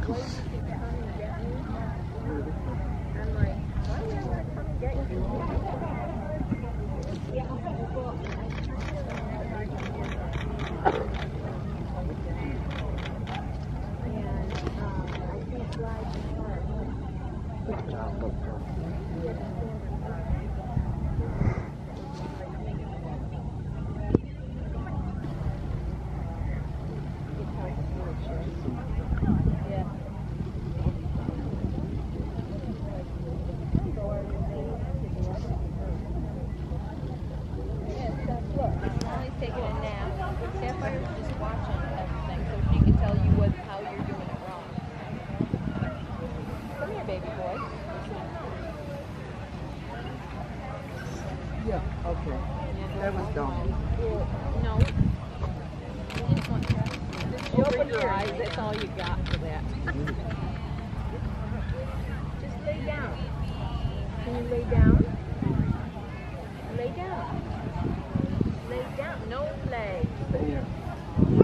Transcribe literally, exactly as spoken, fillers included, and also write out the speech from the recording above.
Yeah, okay. That was dumb. No. You just want to just open your eyes. That's all you got for that. Just lay down. Can you lay down? Lay down. Lay down. No play. Stay here.